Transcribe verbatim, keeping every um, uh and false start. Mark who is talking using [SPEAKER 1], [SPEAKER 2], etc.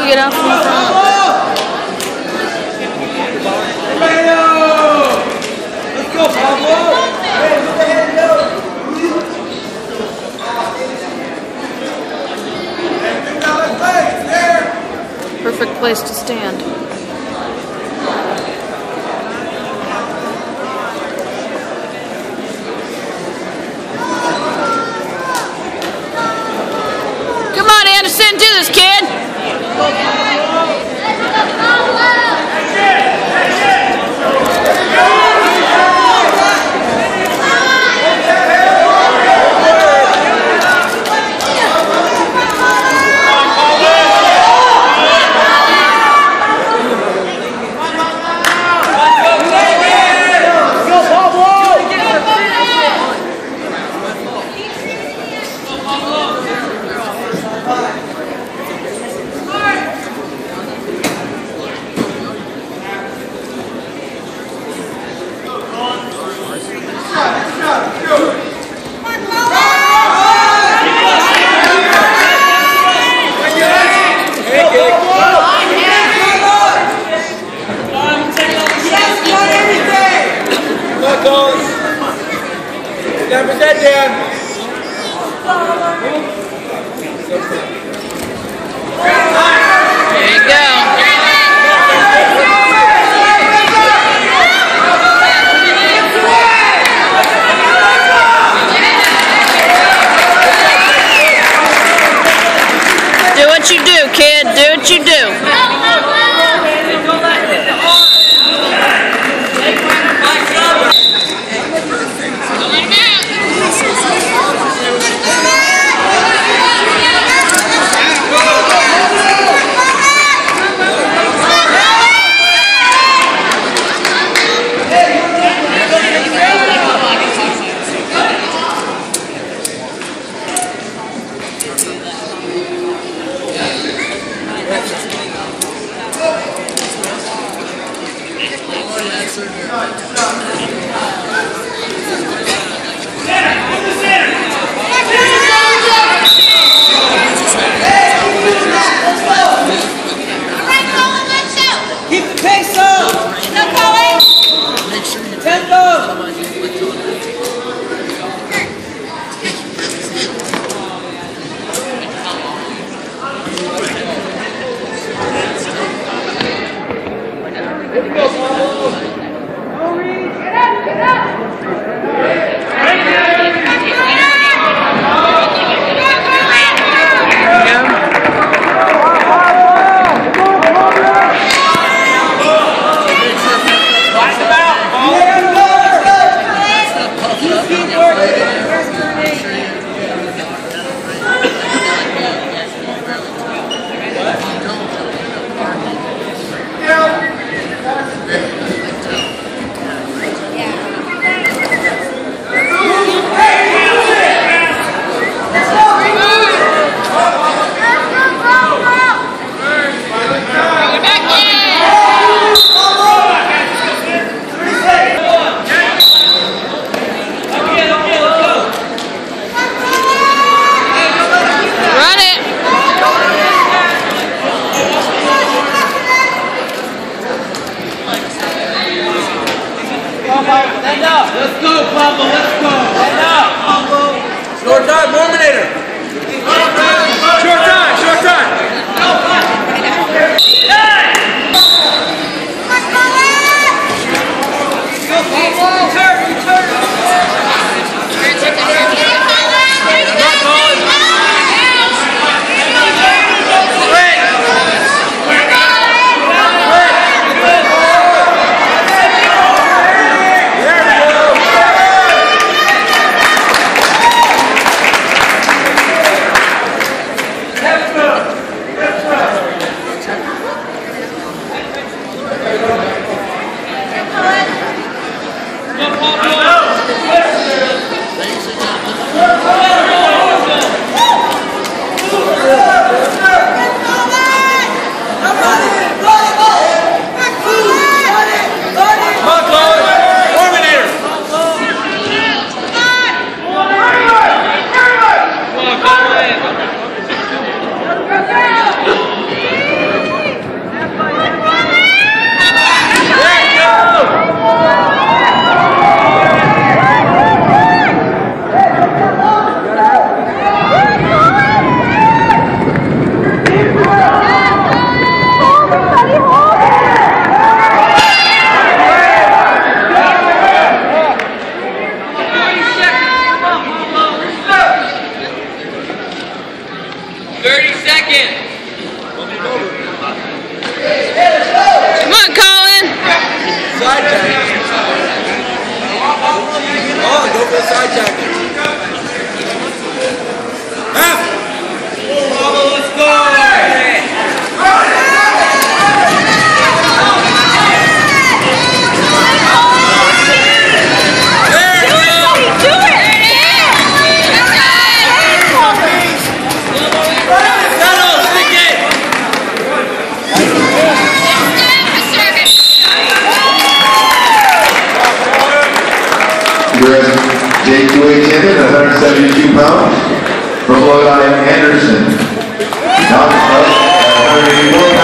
[SPEAKER 1] get out from the front.
[SPEAKER 2] Let's go, Pablo!
[SPEAKER 1] Perfect place to stand. Come on, Anderson, do this, kid.
[SPEAKER 2] Never said down.
[SPEAKER 1] There you go. Do what you do, kid. Do what you do.
[SPEAKER 2] Keep the pace up! Tempo! Let's go, Pablo, let's go. Stand up, Pablo. Short time, Mormonator. Short time, short time. Hey! Go, Pablo. Turn, turn. Good side jacket. Half. Bravo, let's go.
[SPEAKER 3] J two A champion at one hundred seventy-two pounds, from Long Island, Anderson. Now, uh, one hundred eighty-four